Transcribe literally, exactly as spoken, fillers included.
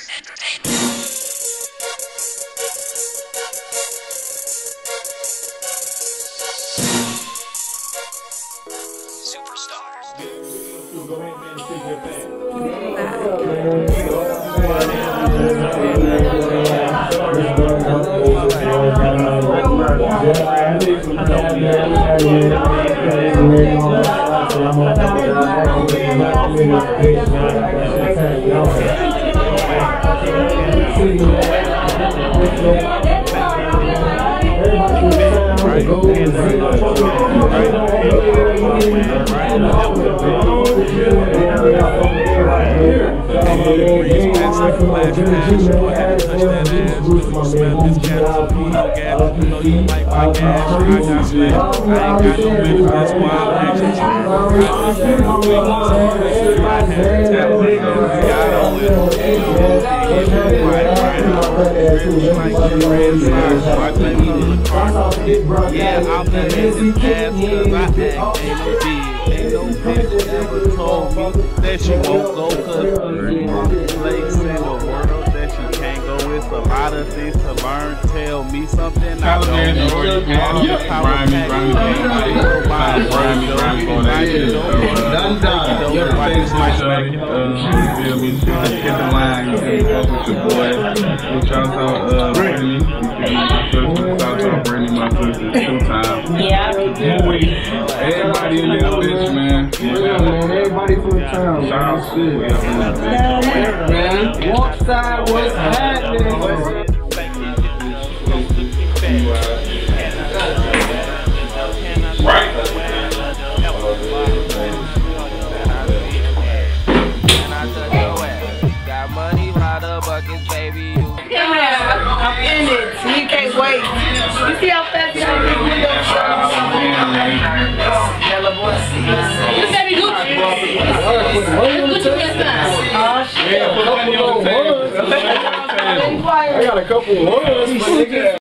Yeah, I'm the his ass cause I act ain't big. Ain't no bitch ever told me that she won't go cause she won't place in the world that she can't go. It's a lot of things to learn. Tell me something I don't know. Grimy, grimy, grimy, grimy, going that shit. Done, done. You ever say this like that? You feel me? Just get the line. You can fuck with your boy. We try to talk, uh, Brittany. Shout out to Brittany, my sister, two times. Yeah. Everybody in that bitch, man. Yeah, man. Everybody from the town. Shout out to you. Yeah, man. Walk side, what's happening? Right. Got money by the buckets, baby. I'm in it. You can't wait. You see how fast you're going to get window shots? You said we Gucci. Gucci this time. Oh, shit. I got a couple of words.